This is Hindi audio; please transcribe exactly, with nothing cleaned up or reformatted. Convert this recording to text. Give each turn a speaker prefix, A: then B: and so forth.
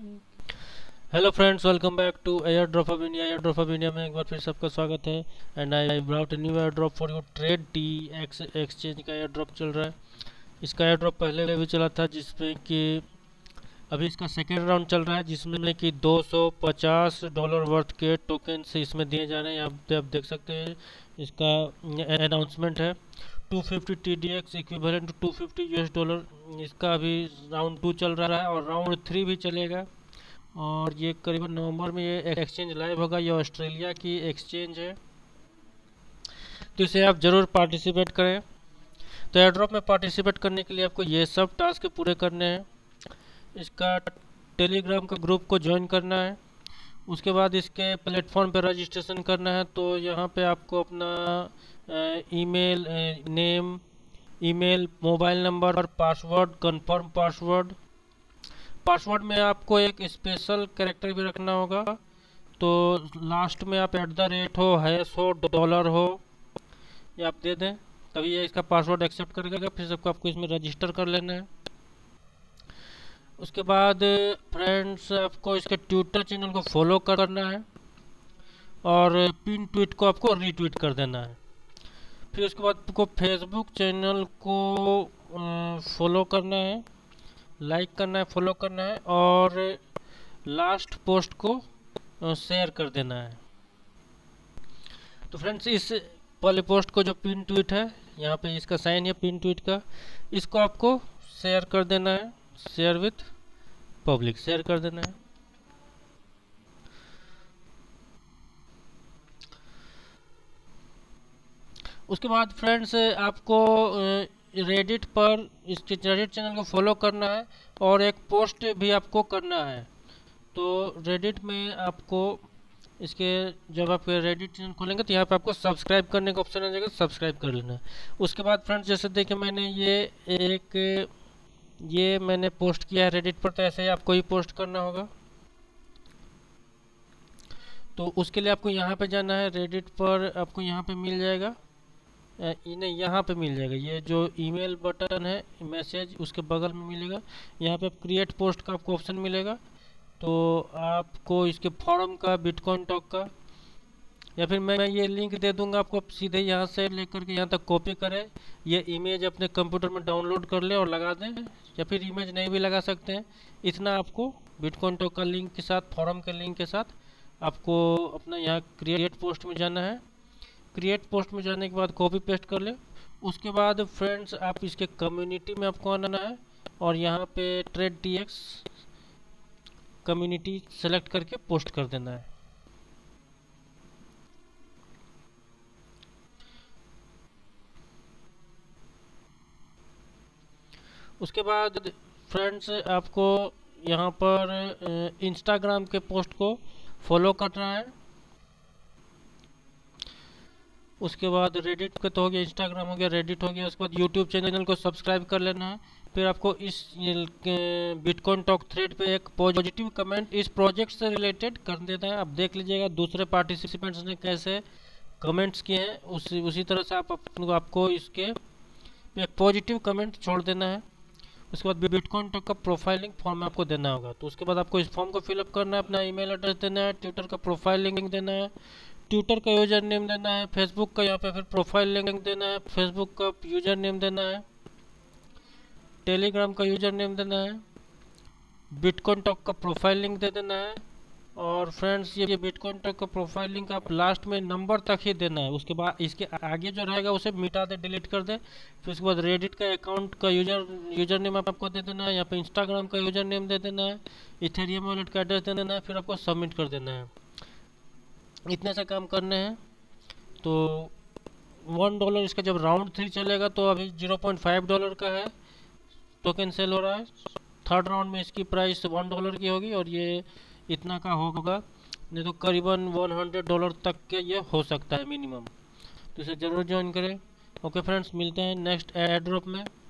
A: Hello friends, welcome back to air drop of India. Air drop of India में एक बार फिर सबका स्वागत है। And I brought new air drop for your trade T X exchange का एयर ड्रॉप चल रहा है। इसका एयर ड्रॉप पहले भी चला था, जिसमें कि अभी इसका सेकेंड राउंड चल रहा है, जिसमें कि दो सौ पचास डॉलर वर्थ के टोकन इसमें दिए जा रहे हैं। आप, आप देख सकते हैं, इसका अनाउंसमेंट है two fifty T D X equivalent to two fifty US dollar. इसका अभी राउंड टू चल रहा है और राउंड थ्री भी चलेगा। और ये करीबन नवंबर में ये एक्सचेंज लाइव होगा। ये ऑस्ट्रेलिया की एक्सचेंज है, तो इसे आप ज़रूर पार्टिसिपेट करें। तो एयर ड्रॉप में पार्टिसिपेट करने के लिए आपको ये सब टास्क पूरे करने हैं। इसका टेलीग्राम का ग्रुप को ज्वाइन करना है, उसके बाद इसके प्लेटफॉर्म पे रजिस्ट्रेशन करना है। तो यहाँ पे आपको अपना email name, email, mobile number और पासवर्ड, कंफर्म पासवर्ड। पासवर्ड में आपको एक स्पेशल कैरेक्टर भी रखना होगा। तो लास्ट में आप एट द रेट हो, हैश हो, डॉलर हो, ये आप दे दें, तभी ये इसका पासवर्ड एक्सेप्ट करेगा। फिर सबको आपको इसमें रजिस्टर कर लेना है। उसके बाद फ्रेंड्स, आपको इसके ट्विटर चैनल को फॉलो करना है और पिन ट्वीट को आपको रीट्वीट कर देना है। फिर उसके बाद आपको फेसबुक चैनल को फॉलो करना है, लाइक करना है, फॉलो करना है और लास्ट पोस्ट को शेयर कर देना है। तो फ्रेंड्स, इस वाले पोस्ट को जो पिन ट्वीट है, यहाँ पे इसका साइन है पिन ट्वीट का, इसको आपको शेयर कर देना है। शेयर विथ पब्लिक शेयर कर देना है। उसके बाद फ्रेंड्स, आपको रेडिट पर इसके रेडिट चैनल को फॉलो करना है और एक पोस्ट भी आपको करना है। तो रेडिट में आपको इसके, जब आप रेडिट चैनल खोलेंगे तो यहाँ पे आपको सब्सक्राइब करने का ऑप्शन आ जाएगा, सब्सक्राइब कर लेना है। उसके बाद फ्रेंड्स, जैसे देखिए मैंने ये एक ये मैंने पोस्ट किया है रेडिट पर, तो ऐसे ही आपको ही पोस्ट करना होगा। तो उसके लिए आपको यहाँ पे जाना है, रेडिट पर आपको यहाँ पे मिल जाएगा, इन्हें यहाँ पे मिल जाएगा, ये जो ईमेल बटन है मैसेज, उसके बगल में मिलेगा। यहाँ पे क्रिएट पोस्ट का आपको ऑप्शन मिलेगा। तो आपको इसके फॉर्म का, बिटकॉइन टॉक का, या फिर मैं ये लिंक दे दूंगा आपको, सीधे यहाँ से लेकर के यहाँ तक कॉपी करें, ये इमेज अपने कंप्यूटर में डाउनलोड कर ले और लगा दें, या फिर इमेज नहीं भी लगा सकते हैं। इतना आपको बिटकॉइन टॉक का लिंक के साथ, फॉर्म के लिंक के साथ आपको अपना यहाँ क्रिएट पोस्ट में जाना है। क्रिएट पोस्ट में जाने के बाद कॉपी पेस्ट कर ले। उसके बाद फ्रेंड्स, आप इसके कम्युनिटी में आपको आना है और यहाँ पे trade T X community select करके पोस्ट कर देना है। उसके बाद फ्रेंड्स, आपको यहाँ पर इंस्टाग्राम के पोस्ट को फॉलो करना है। उसके बाद रेडिट का तो हो गया, इंस्टाग्राम हो गया, रेडिट हो गया। उसके बाद यूट्यूब चैनल को सब्सक्राइब कर लेना है। फिर आपको इस बिटकॉइन टॉक थ्रेड पे एक पॉजिटिव कमेंट इस प्रोजेक्ट से रिलेटेड कर देना है। आप देख लीजिएगा दूसरे पार्टिसिपेंट्स ने कैसे कमेंट्स किए हैं, उसी उसी तरह से आप अपने आपको इसके एक पॉजिटिव कमेंट छोड़ देना है। उसके बाद बिटकॉइन टॉक का प्रोफाइलिंग फॉर्म आपको देना होगा। तो उसके बाद आपको इस फॉर्म को फिलअप करना है, अपना ईमेल एड्रेस देना है, ट्विटर का प्रोफाइल लिंक देना है, ट्विटर का यूजर नेम देना है, फेसबुक का यहाँ पे फिर प्रोफाइल लिंक देना है, फेसबुक का यूजर नेम देना है, टेलीग्राम का यूजर नेम देना है, बिटकॉइन टॉक का प्रोफाइल लिंक दे देना है। और फ्रेंड्स, ये बिटकॉइन टॉक का प्रोफाइल लिंक आप लास्ट में नंबर तक ही देना है। उसके बाद इसके आगे जो रहेगा उसे मिटा दे, डिलीट कर दे। फिर उसके बाद रेडिट का अकाउंट का यूजर यूजर नेम आपको दे देना है, यहाँ पे इंस्टाग्राम का यूजर नेम दे देना है, इथेरियम वॉलेट का एड्रेस दे देना है, फिर आपको सबमिट कर देना है। इतने से काम करने हैं। तो वन डॉलर इसका जब राउंड थ्री चलेगा तो अभी जीरो पॉइंट फाइव डॉलर का है टोकन सेल हो रहा है। थर्ड राउंड में इसकी प्राइस वन डॉलर की होगी और ये इतना का होगा, नहीं तो करीबन वन हंड्रेड डॉलर तक के ये हो सकता है मिनिमम। तो इसे ज़रूर ज्वाइन करें। ओके फ्रेंड्स, मिलते हैं नेक्स्ट एयर ड्रॉप में।